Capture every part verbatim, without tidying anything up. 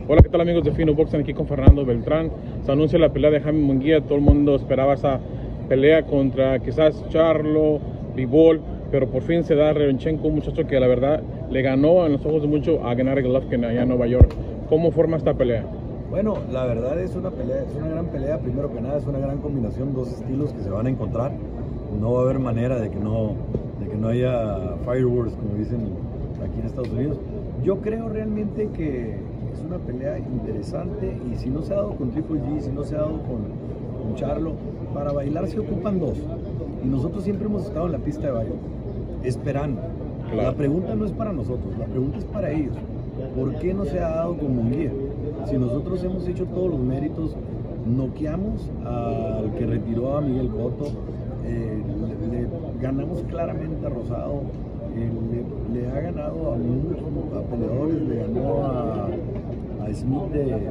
Hola, ¿qué tal amigos de Fino Boxing? Aquí con Fernando Beltrán. Se anuncia la pelea de Jaime Munguía. Todo el mundo esperaba esa pelea contra quizás Charlo, Bivol, pero por fin se da Revanchenko, un muchacho que la verdad le ganó en los ojos de muchos a Gennady Golovkin allá en Nueva York. ¿Cómo forma esta pelea? Bueno, la verdad es una pelea, es una gran pelea. Primero que nada es una gran combinación, dos estilos que se van a encontrar. No va a haber manera de que no, de que no haya fireworks, como dicen aquí en Estados Unidos. Yo creo realmente que es una pelea interesante, y si no se ha dado con Triple G, si no se ha dado con, con Charlo, para bailar se ocupan dos. Y nosotros siempre hemos estado en la pista de baile, esperando. Claro. La pregunta no es para nosotros, la pregunta es para ellos. ¿Por qué no se ha dado con Munguía? Si nosotros hemos hecho todos los méritos, noqueamos al que retiró a Miguel Cotto, eh, le, le ganamos claramente a Rosado, eh, le, le ha ganado a muchos a peleadores, le ganó a, a Smith de, de,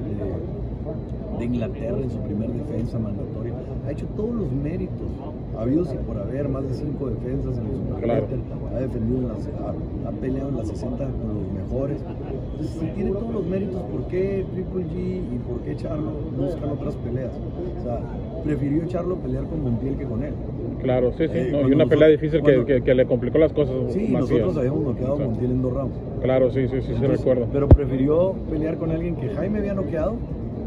de Inglaterra en su primer defensa mandatoria. Ha hecho todos los méritos habidos y por haber, más de cinco defensas en el Superfighter, claro. Ha defendido, en las, ha, ha peleado en las sesenta con los mejores. Entonces, si tiene todos los méritos, ¿por qué Triple G y por qué Charlo buscan otras peleas? O sea, prefirió Charlo pelear con Montiel que con él. Claro, sí, sí, eh, no, y una pelea difícil cuando, que, que, que le complicó las cosas. Sí, masivas. Nosotros habíamos noqueado a Montiel en dos rounds. Claro, sí, sí, sí, sí, recuerdo. Pero prefirió pelear con alguien que Jaime había noqueado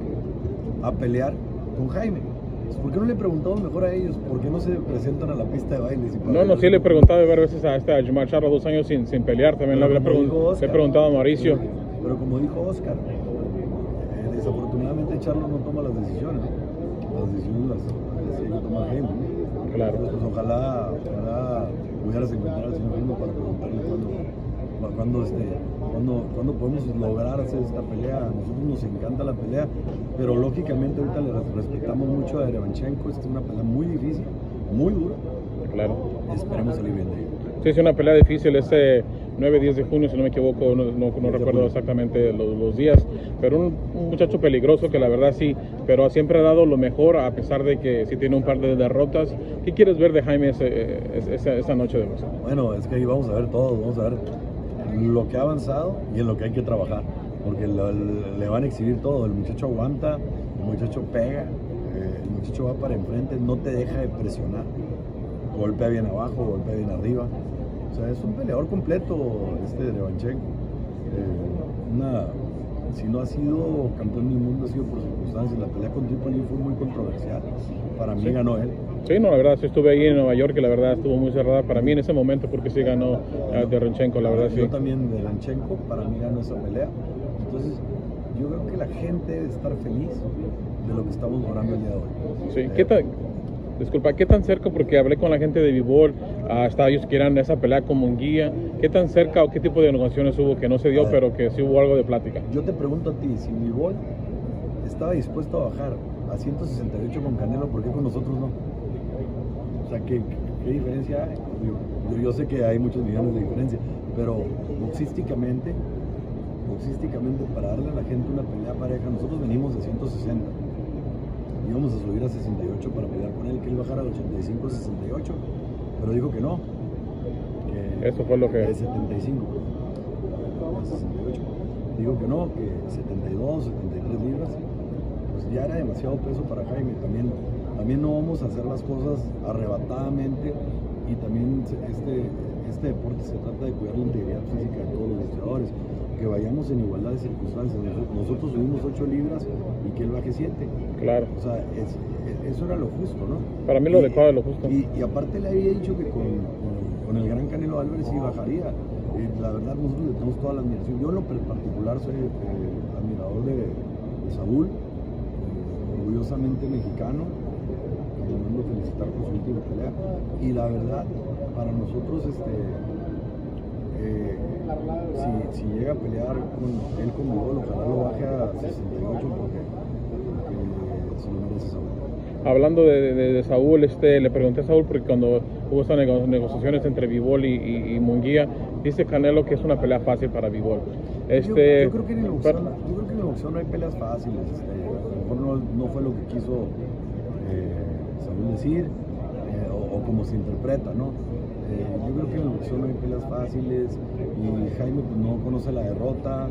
a pelear con Jaime. ¿Por qué no le preguntamos mejor a ellos? ¿Por qué no se presentan a la pista de baile? Si no, no, sí le he preguntado varias veces a este a Jermall Charlo, dos años sin, sin pelear. También le, pregun Oscar, le he preguntado a Mauricio. Pero, pero como dijo Oscar, eh, desafortunadamente Charlo no toma las decisiones. Las decisiones las, las tiene que tomar Jaime. Claro. Entonces, pues, ojalá, ojalá pudieras encontrar al señor Jaime para preguntarle cuándo, cuándo, este, cuándo, cuándo podemos lograr hacer esta pelea. A nosotros nos encanta la pelea, pero lógicamente ahorita le respetamos mucho a Revanchenko. Esta es una pelea muy difícil, muy dura. Claro. Esperemos salir bien de ella. Sí, es una pelea difícil, este nueve diez de junio, si no me equivoco, no, no, no recuerdo exactamente los, los días, pero un, un muchacho peligroso que la verdad sí, pero siempre ha dado lo mejor a pesar de que sí tiene un par de derrotas. ¿Qué quieres ver de Jaime ese, esa, esa noche de boxeo? Bueno, es que ahí vamos a ver todo, vamos a ver lo que ha avanzado y en lo que hay que trabajar, porque lo, le van a exhibir todo. El muchacho aguanta, el muchacho pega, eh, el muchacho va para enfrente, no te deja de presionar, golpea bien abajo, golpea bien arriba. O sea, es un peleador completo este de Revanchenko. Eh, una, si no ha sido campeón del mundo, ha sido por circunstancias. La pelea con Triple G fue muy controversial. Para mí sí. Ganó él. Sí, no, la verdad, sí estuve ahí en Nueva York y la verdad estuvo muy cerrada para mí en ese momento porque sí ganó bueno, de Revanchenko, la verdad. Yo sí. también de Revanchenko, para mí ganó esa pelea. Entonces, yo creo que la gente debe estar feliz de lo que estamos logrando el día de hoy. Sí, eh, ¿qué tal? Disculpa, ¿qué tan cerca? Porque hablé con la gente de Bivol, hasta ellos quieran esa pelea con Munguía. ¿Qué tan cerca o qué tipo de negociaciones hubo que no se dio, pero que sí hubo algo de plática? Yo te pregunto a ti, si Bivol estaba dispuesto a bajar a ciento sesenta y ocho con Canelo, ¿por qué con nosotros no? O sea, ¿qué, qué diferencia hay? Yo, yo sé que hay muchos millones de diferencia, pero boxísticamente, boxísticamente, para darle a la gente una pelea pareja, nosotros venimos de ciento sesenta. Íbamos a subir a sesenta y ocho para pelear con él, que él bajara a ochenta y cinco, sesenta y ocho, pero dijo que no, que eso fue lo que... de setenta y cinco a sesenta y ocho, dijo que no, que setenta y dos, setenta y tres libras, pues ya era demasiado peso para Jaime. También, también no vamos a hacer las cosas arrebatadamente, y también este, este deporte se trata de cuidar la integridad física de todos los luchadores, que vayamos en igualdad de circunstancias. Nosotros subimos ocho libras y que él baje siete. Claro. O sea, es, eso era lo justo, ¿no? Para mí lo adecuado es lo justo. Y, y aparte le había dicho que con, con, con el gran Canelo Álvarez sí bajaría. Eh, la verdad, nosotros le tenemos toda la admiración. Yo en lo particular soy eh, admirador de, de Saúl, eh, orgullosamente mexicano. Le mando felicitar por su última pelea. Y la verdad, para nosotros, este... Eh, si, si llega a pelear con él con Bivol, ojalá lo baje a sesenta y ocho porque, porque se lo merece Saúl. Hablando de, de, de Saúl, este, le pregunté a Saúl porque cuando hubo estas nego negociaciones entre Bivol y, y, y Munguía, dice Canelo que es una pelea fácil para Bivol. Este, yo, yo, creo que en el boxeo, yo creo que en el boxeo no hay peleas fáciles. Este, a lo mejor no, no fue lo que quiso eh, Saúl decir, eh, o, o como se interpreta, ¿no? Eh, yo creo que en el boxeo no hay peleas fáciles, y Jaime pues, no conoce la derrota,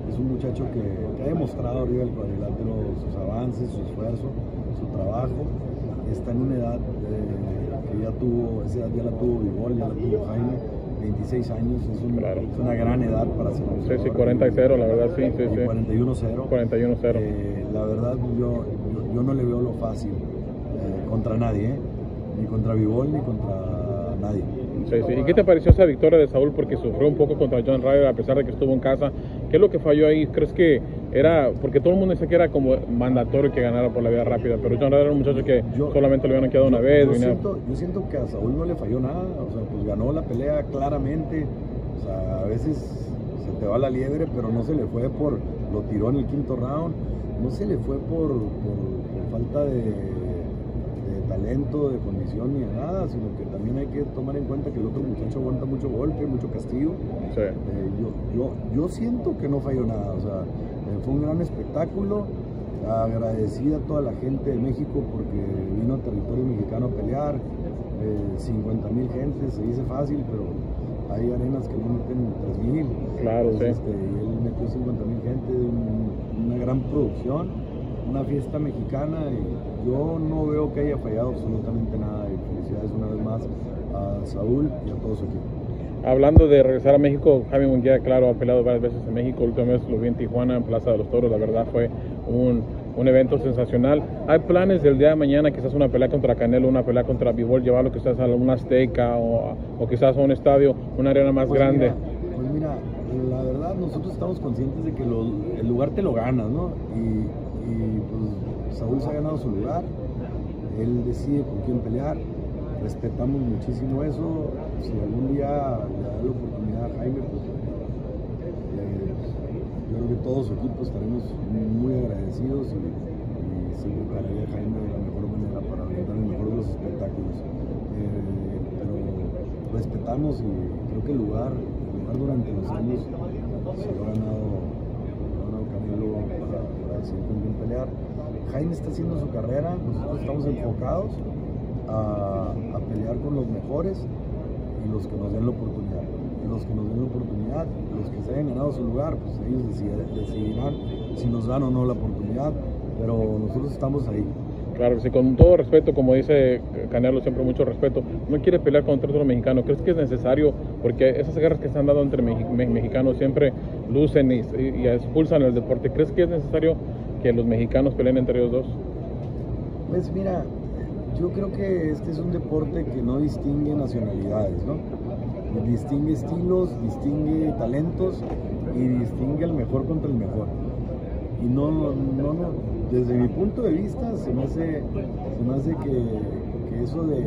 es un muchacho que, que ha demostrado arriba del cuadrilátero sus avances, su esfuerzo, su trabajo. Está en una edad eh, que ya tuvo, esa edad ya la tuvo Bivol, ya la tuvo Jaime, veintiséis años, es, un, claro. es una gran edad para ser un Sí, sí, cuarenta y cero, la verdad, sí, sí, sí. cuarenta y uno cero. cuarenta y uno cero. Eh, la verdad, yo, yo, yo no le veo lo fácil eh, contra nadie, ¿eh? Ni contra Bivol, ni contra nadie. Sí, sí. ¿Y qué te pareció esa victoria de Saúl? Porque sufrió un poco contra John Ryder a pesar de que estuvo en casa. ¿Qué es lo que falló ahí? ¿Crees que era, porque todo el mundo dice que era como mandatorio que ganara por la vía rápida, pero John Ryder era un muchacho que yo, solamente le habían quedado una yo, vez? Yo siento, yo siento que a Saúl no le falló nada, o sea, pues ganó la pelea claramente. O sea, a veces se te va la liebre, pero no se le fue por, lo tiró en el quinto round, no se le fue por, por, por falta de, de talento, de condición ni de nada, sino que también hay que tomar en cuenta que el otro muchacho aguanta mucho golpe, mucho castigo. Sí. Eh, yo, yo, yo siento que no falló nada, o sea, eh, fue un gran espectáculo. Agradecida a toda la gente de México porque vino a territorio mexicano a pelear. eh, cincuenta mil gente, se dice fácil, pero hay arenas que no meten tres mil. Claro, Entonces, sí. este, y él metió cincuenta mil gente, un, una gran producción, una fiesta mexicana, y yo no veo que haya fallado absolutamente nada. Y felicidades una vez más a Saúl y a todo su equipo. Hablando de regresar a México, Jaime Munguía, claro, ha peleado varias veces en México. La última vez lo vi en Tijuana, en Plaza de los Toros. La verdad fue un, un evento sensacional. ¿Hay planes del día de mañana, quizás una pelea contra Canelo, una pelea contra Bivol, llevarlo quizás a una Azteca o, o quizás a un estadio, una arena más pues grande? Mira, pues mira, la verdad nosotros estamos conscientes de que lo, el lugar te lo ganas, ¿no? Y, y pues Saúl se ha ganado su lugar, él decide con quién pelear. Respetamos muchísimo eso. Si algún día le da la oportunidad a Jaime, pues eh, yo creo que todo su equipo estaremos muy agradecidos y, y se prepararía a Jaime de la mejor manera para brindar el mejor de los espectáculos. Eh, pero respetamos y creo que el lugar, el lugar durante los años se lo ha ganado, lo ha ganado Canelo para, para decidir con quién pelear. Jaime está haciendo su carrera, nosotros estamos enfocados A, a pelear con los mejores y los que nos den la oportunidad. Y los que nos den la oportunidad, los que se hayan ganado su lugar, pues ellos decidirán si nos dan o no la oportunidad, pero nosotros estamos ahí. Claro, sí, con todo respeto, como dice Canelo, siempre mucho respeto, no quiere pelear contra otro mexicano. ¿Crees que es necesario? Porque esas guerras que se han dado entre me me mexicanos siempre lucen y, y, y expulsan el deporte. ¿Crees que es necesario que los mexicanos peleen entre ellos dos? Pues mira, yo creo que este es un deporte que no distingue nacionalidades, ¿no? Distingue estilos, distingue talentos y distingue el mejor contra el mejor. Y no, no, no, desde mi punto de vista se me hace, se me hace que, que eso de, de,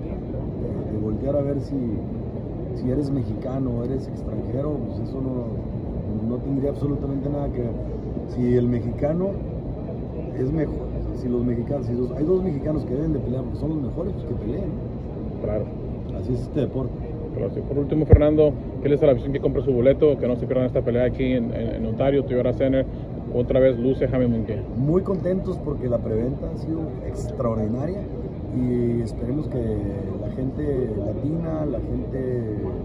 de voltear a ver si, si eres mexicano o eres extranjero, pues eso no, no tendría absolutamente nada que ver. Si el mexicano es mejor, si los mexicanos, si los, hay dos mexicanos que deben de pelear porque son los mejores, pues que peleen. Claro. Así es este deporte. Pero sí, por último, Fernando, ¿qué les da la afición que compre su boleto? Que no se pierdan esta pelea aquí en, en, en Ontario, Toyota Center. Otra vez luce Jaime Munguía. Muy contentos porque la preventa ha sido extraordinaria y esperemos que la gente latina, la gente,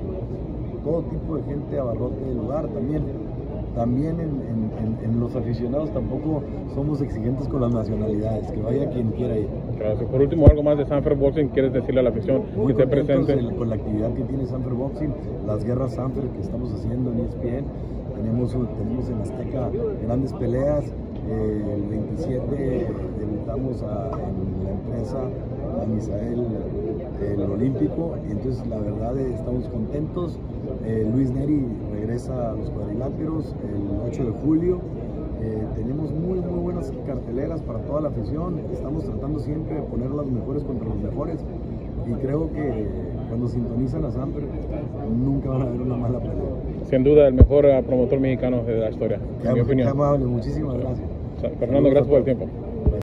todo tipo de gente abarrote el lugar también. También en, en, en, en los aficionados tampoco somos exigentes con las nacionalidades, que vaya quien quiera ir. Gracias. Por último, algo más de Sanford Boxing, ¿quieres decirle a la afición Muy que esté presente? El, con la actividad que tiene Sanford Boxing, las guerras Sanford que estamos haciendo en E S P N. Tenemos, tenemos en Azteca grandes peleas. Eh, el veintisiete debutamos a, en la empresa a Misael, el Olímpico, y entonces la verdad eh, estamos contentos. Eh, Luis Neri regresa a los cuadriláteros el ocho de julio. Eh, tenemos muy muy buenas carteleras para toda la afición. Estamos tratando siempre de poner las mejores contra los mejores y creo que cuando sintonizan a Sanford nunca van a ver una mala pelea. Sin duda el mejor promotor mexicano de la historia, Qué, en mi opinión. Qué amable, muchísimas gracias. Fernando, gracias por el tiempo.